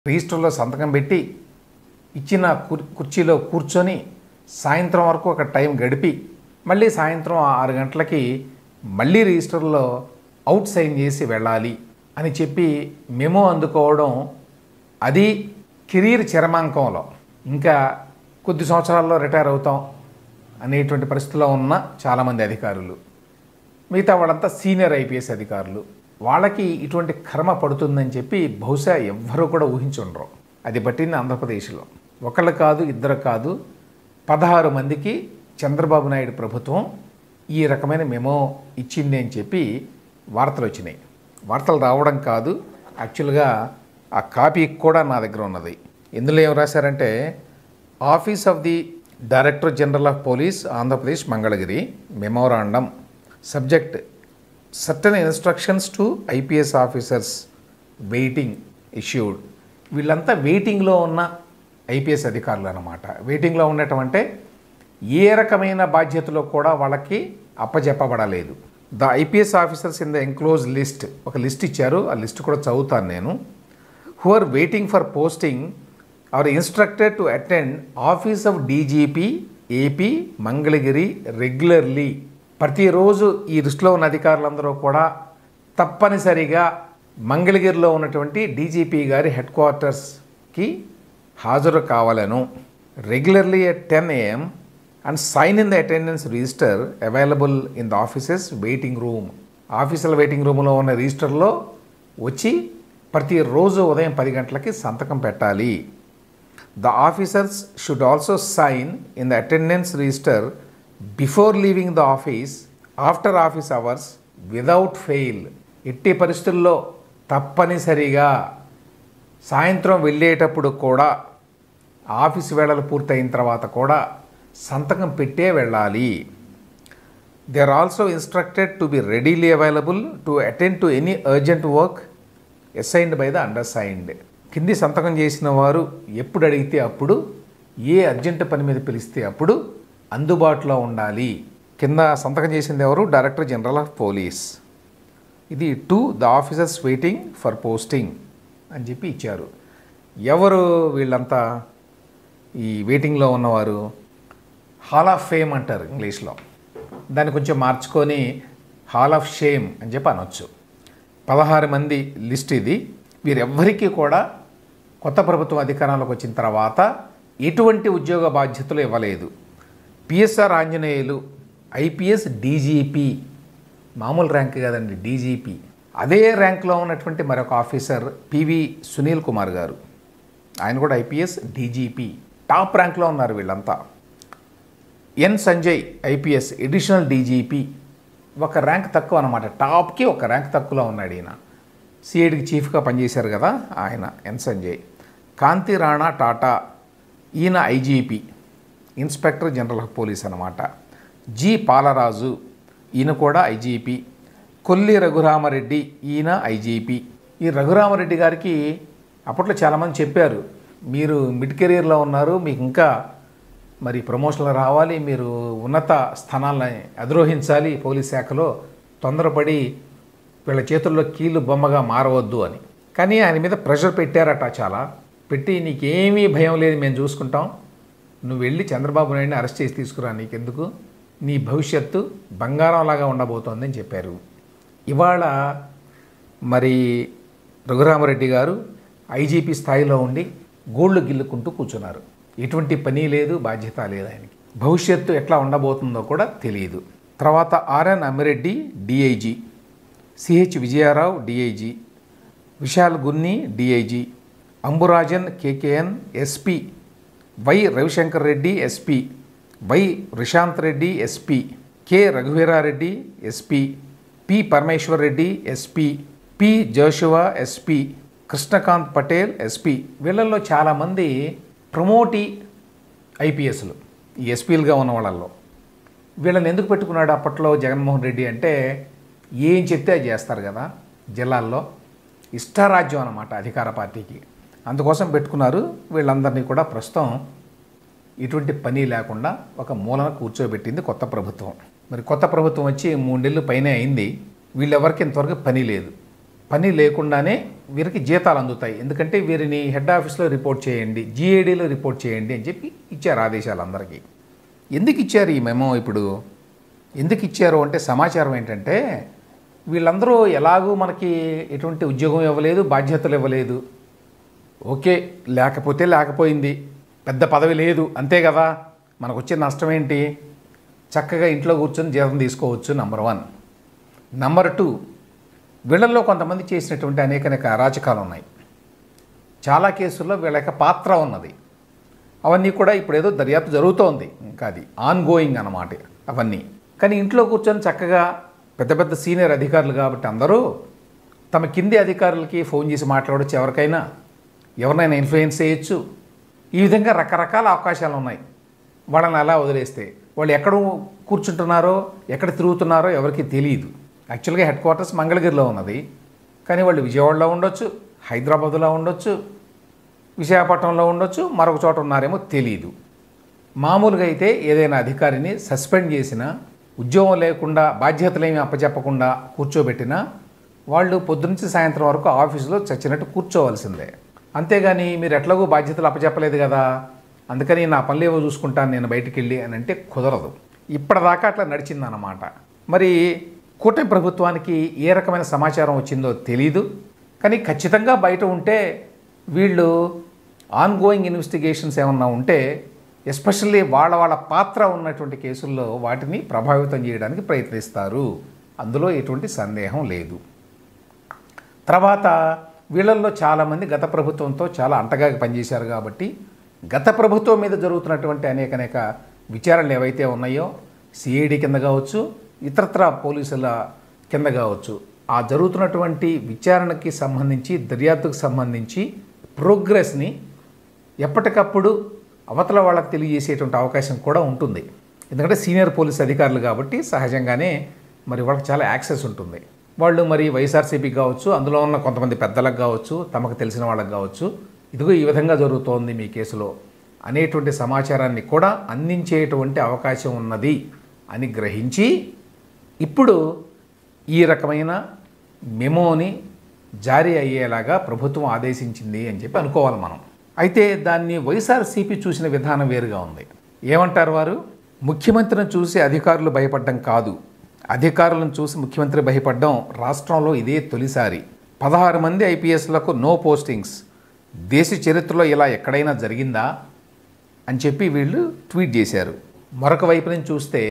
రిజిస్టర్లో సంతకం పెట్టి ఇచ్చిన కుర్చీలో కూర్చొని సాయంత్రం వరకు ఒక టైం గడిపి మళ్ళీ సాయంత్రం 6 గంటలకి మళ్ళీ రిజిస్టర్లో అవుట్ సైన్ చేసి వెళ్ళాలి అని చెప్పి మెమో అందుకోవడం, అది కెరీర్ చరమాంకంలో ఇంకా కొద్ది సంవత్సరాల్లో రిటైర్ అవుతాం అనేటువంటి పరిస్థితిలో ఉన్న చాలామంది అధికారులు, మిగతా వాళ్ళంతా సీనియర్ ఐపీఎస్ అధికారులు, వాళ్ళకి ఇటువంటి కర్మ పడుతుందని చెప్పి బహుశా ఎవ్వరూ కూడా ఊహించుండరు. అది పట్టింది ఆంధ్రప్రదేశ్లో. ఒకళ్ళు కాదు, ఇద్దరు కాదు, 16 మందికి చంద్రబాబు నాయుడు ప్రభుత్వం ఈ రకమైన మెమో ఇచ్చింది అని చెప్పి వార్తలు వచ్చినాయి. వార్తలు రావడం కాదు, యాక్చువల్గా ఆ కాపీ కూడా నా దగ్గర ఉన్నది. ఇందులో ఏం రాశారంటే, office of the director general of police Andhra Pradesh Mangalagiri memorandum subject certain instructions to IPS officers waiting issued. వీళ్ళంతా వెయిటింగ్లో ఉన్న ఐపీఎస్ అధికారులు అన్నమాట. వెయిటింగ్లో ఉండటం అంటే ఏ రకమైన బాధ్యతలో కూడా వాళ్ళకి అప్పచెప్పబడలేదు. The IPS officers in the enclosed list, ఒక లిస్ట్ ఇచ్చారు, ఆ లిస్ట్ కూడా చదువుతాను నేను. Who are waiting for posting are instructed to attend office of DGP AP Mangalagiri regularly. ప్రతిరోజు ఈ లిస్టులో ఉన్న అధికారులందరూ కూడా తప్పనిసరిగా మంగళగిరిలో ఉన్నటువంటి డీజీపీ గారి హెడ్ క్వార్టర్స్కి హాజరు కావాలను. Regularly at 10 AM and sign in the attendance register available in the offices waiting room. ఆఫీసుల వెయిటింగ్ రూమ్లో ఉన్న రిజిస్టర్లో వచ్చి ప్రతిరోజు ఉదయం 10 గంటలకి సంతకం పెట్టాలి. The officers should also sign in the attendance register before leaving the office after office hours without fail. ఎట్టి పరిస్థితుల్లో తప్పనిసరిగా సాయంత్రం వెళ్ళేటప్పుడు కూడా, ఆఫీస్ వేళలు పూర్తయిన తర్వాత కూడా సంతకం పెట్టే వెళ్ళాలి. They are also instructed to be readily available to attend to any urgent work assigned by the undersigned. కింది సంతకం చేసిన వారు ఎప్పుడు అడిగితే అప్పుడు, ఏ అర్జెంట్ పని మీద పిలిస్తే అప్పుడు అందుబాటులో ఉండాలి. కింద సంతకం చేసింది ఎవరు? Director general of police. ఇది to the officers waiting for posting అని చెప్పి ఇచ్చారు. ఎవరు వీళ్ళంతా? ఈ వెయిటింగ్లో ఉన్నవారు హాల్ ఆఫ్ ఫేమ్ అంటారు ఇంగ్లీష్లో, దాన్ని కొంచెం మార్చుకొని హాల్ ఆఫ్ షేమ్ అని చెప్పి అనొచ్చు. 16 మంది లిస్ట్ ఇది. వీరెవ్వరికీ కూడా కొత్త ప్రభుత్వం అధికారంలోకి వచ్చిన తర్వాత ఎటువంటి ఉద్యోగ బాధ్యతలు ఇవ్వలేదు. పిఎస్ఆర్ ఆంజనేయులు ఐపీఎస్ డీజీపీ, మామూలు ర్యాంక్ కాదండి, డీజీపీ. అదే ర్యాంక్లో ఉన్నటువంటి మరొక ఆఫీసర్ పివి సునీల్ కుమార్ గారు, ఆయన కూడా ఐపీఎస్ డీజీపీ, టాప్ ర్యాంక్లో ఉన్నారు వీళ్ళంతా. N Sanjay IPS additional DGP, ఒక ర్యాంక్ తక్కువ అనమాట, టాప్కి ఒక ర్యాంక్ తక్కువలో ఉన్నాడు ఈయన. సిఐడికి చీఫ్గా పనిచేశారు కదా ఆయన, ఎన్ సంజయ్. కాంతి రాణా టాటా, ఈయన IGP, inspector general of police అనమాట. జి పాలరాజు, ఈయన కూడా ఐజీపీ. కొల్లి రఘురామరెడ్డి, ఈయన ఐజీపీ. ఈ రఘురామరెడ్డి గారికి అప్పట్లో చాలామంది చెప్పారు, మీరు మిడ్ కెరీర్లో ఉన్నారు, మీకు ఇంకా మరి ప్రమోషన్లు రావాలి, మీరు ఉన్నత స్థానాలను అధిరోహించాలి పోలీస్ శాఖలో, తొందరపడి వీళ్ళ చేతుల్లో కీలు బొమ్మగా మారవద్దు అని. కానీ ఆయన మీద ప్రెషర్ పెట్టారట, చాలా పెట్టి, నీకేమీ భయం లేదు, మేము చూసుకుంటాం, నువ్వు వెళ్ళి చంద్రబాబు నాయుడిని అరెస్ట్ చేసి తీసుకురా, నీకెందుకు, నీ భవిష్యత్తు బంగారంలాగా ఉండబోతోందని చెప్పారు. ఇవాళ మరి రఘురామరెడ్డి గారు ఐజీపీ స్థాయిలో ఉండి గోళ్ళు గిల్లుకుంటూ కూర్చున్నారు. ఎటువంటి పని లేదు, బాధ్యత లేదు ఆయనకి. భవిష్యత్తు ఎట్లా ఉండబోతుందో కూడా తెలియదు. తర్వాత RN Ammireddy DIG, CH Vijayarao DIG, Vishal Gunni DIG, Amburajan KKN SP, Y Ravishankar Reddy SP, Y Rishanth Reddy SP, K Raghuveera Reddy SP, P Parameshwar Reddy SP, P Joshua SP, Krishnakanth Patel SP. వీళ్ళల్లో చాలామంది ప్రమోటీ ఐపీఎస్లు, ఈ ఎస్పీలుగా ఉన్న వాళ్ళల్లో. వీళ్ళని ఎందుకు పెట్టుకున్నాడు అప్పట్లో జగన్మోహన్ రెడ్డి అంటే, ఏం చెప్తే అది చేస్తారు కదా జిల్లాల్లో, ఇష్టారాజ్యం అన్నమాట అధికార పార్టీకి. అందుకోసం పెట్టుకున్నారు. వీళ్ళందరినీ కూడా ప్రస్తుతం ఇటువంటి పని లేకుండా ఒక మూలన కూర్చోబెట్టింది కొత్త ప్రభుత్వం. మరి కొత్త ప్రభుత్వం వచ్చి 3 నెలలు పైనే అయింది. వీళ్ళెవరికి ఇంతవరకు పని లేదు. పని లేకుండానే వీరికి జీతాలు అందుతాయి. ఎందుకంటే వీరిని హెడ్ ఆఫీస్లో రిపోర్ట్ చేయండి, జీఏడీలో రిపోర్ట్ చేయండి అని చెప్పి ఇచ్చారు ఆదేశాలు అందరికీ. ఎందుకు ఇచ్చారు ఈ మెమో? ఇప్పుడు ఎందుకు ఇచ్చారు అంటే సమాచారం ఏంటంటే, వీళ్ళందరూ ఎలాగూ మనకి ఎటువంటి ఉద్యోగం ఇవ్వలేదు, బాధ్యతలు ఇవ్వలేదు. ఓకే, లేకపోతే లేకపోయింది, పెద్ద పదవి లేదు, అంతే కదా. మనకు వచ్చే నష్టం ఏంటి? చక్కగా ఇంట్లో కూర్చొని జీతం తీసుకోవచ్చు, నంబర్ 1. నంబర్ 2, వీళ్ళల్లో కొంతమంది చేసినటువంటి అనేక అరాచకాలు ఉన్నాయి. చాలా కేసుల్లో వీళ్ళ యొక్క పాత్ర ఉన్నది. అవన్నీ కూడా ఇప్పుడు ఏదో దర్యాప్తు జరుగుతోంది, ఇంకా అది ఆన్గోయింగ్ అన్నమాట అవన్నీ. కానీ ఇంట్లో కూర్చొని చక్కగా పెద్ద పెద్ద సీనియర్ అధికారులు కాబట్టి అందరూ తమ కింది అధికారులకి ఫోన్ చేసి మాట్లాడవచ్చు, ఎవరినైనా ఇన్ఫ్లుయెన్స్ చేయొచ్చు. ఈ విధంగా రకరకాల అవకాశాలు ఉన్నాయి. వాళ్ళని అలా వదిలేస్తే వాళ్ళు ఎక్కడ కూర్చుంటున్నారో, ఎక్కడ తిరుగుతున్నారో ఎవరికి తెలియదు. యాక్చువల్గా హెడ్ క్వార్టర్స్ మంగళగిరిలో ఉన్నది, కానీ వాళ్ళు విజయవాడలో ఉండొచ్చు, హైదరాబాద్లో ఉండొచ్చు, విశాఖపట్నంలో ఉండొచ్చు, మరొక చోట ఉన్నారేమో తెలియదు. మామూలుగా అయితే ఏదైనా అధికారిని సస్పెండ్ చేసినా, ఉద్యోగం లేకుండా బాధ్యతలేమి అప్పచెప్పకుండా కూర్చోబెట్టినా వాళ్ళు పొద్దునుంచి సాయంత్రం వరకు ఆఫీసులో చచ్చినట్టు కూర్చోవలసిందే. అంతేగాని మీరు ఎట్లాగో బాధ్యతలు అప్పచెప్పలేదు కదా, అందుకని నా పనులు ఏవో చూసుకుంటాను నేను బయటికి వెళ్ళి అని అంటే కుదరదు. ఇప్పటిదాకా అట్లా నడిచిందన్నమాట. మరి కూటమి ప్రభుత్వానికి ఏ రకమైన సమాచారం వచ్చిందో తెలీదు, కానీ ఖచ్చితంగా బయట ఉంటే వీళ్ళు ఆన్గోయింగ్ ఇన్వెస్టిగేషన్స్ ఏమన్నా ఉంటే, ఎస్పెషల్లీ వాళ్ళ పాత్ర ఉన్నటువంటి కేసుల్లో వాటిని ప్రభావితం చేయడానికి ప్రయత్నిస్తారు. అందులో ఎటువంటి సందేహం లేదు. తర్వాత వీళ్ళల్లో చాలామంది గత ప్రభుత్వంతో చాలా అంటగా పనిచేశారు కాబట్టి గత ప్రభుత్వం మీద జరుగుతున్నటువంటి అనేక విచారణలు ఏవైతే ఉన్నాయో, సిఐడి కింద కావచ్చు, ఇతరత్ర పోలీసుల కింద కావచ్చు, ఆ జరుగుతున్నటువంటి విచారణకి సంబంధించి, దర్యాప్తుకు సంబంధించి ప్రోగ్రెస్ని ఎప్పటికప్పుడు అవతల వాళ్ళకి తెలియజేసేటువంటి అవకాశం కూడా ఉంటుంది. ఎందుకంటే సీనియర్ పోలీస్ అధికారులు కాబట్టి సహజంగానే మరి వాళ్ళకి చాలా యాక్సెస్ ఉంటుంది. వాళ్ళు మరి వైఎస్ఆర్సీపీ కావచ్చు, అందులో ఉన్న కొంతమంది పెద్దలకు కావచ్చు, తమకు తెలిసిన వాళ్ళకి కావచ్చు, ఇదిగో ఈ విధంగా జరుగుతోంది మీ కేసులో అనేటువంటి సమాచారాన్ని కూడా అందించేటువంటి అవకాశం ఉన్నది అని గ్రహించి ఇప్పుడు ఈ రకమైన మెమోని జారీ అయ్యేలాగా ప్రభుత్వం ఆదేశించింది అని చెప్పి అనుకోవాలి మనం. అయితే దాన్ని వైఎస్ఆర్సీపీ చూసిన విధానం వేరుగా ఉంది. ఏమంటారు వారు? ముఖ్యమంత్రిని చూసి అధికారులు భయపడడం కాదు, అధికారులను చూసి ముఖ్యమంత్రి భయపడడం రాష్ట్రంలో ఇదే తొలిసారి. 16 మంది ఐపీఎస్లకు నో పోస్టింగ్స్, దేశ చరిత్రలో ఇలా ఎక్కడైనా జరిగిందా అని చెప్పి వీళ్ళు ట్వీట్ చేశారు. మరొక వైపు నుంచి చూస్తే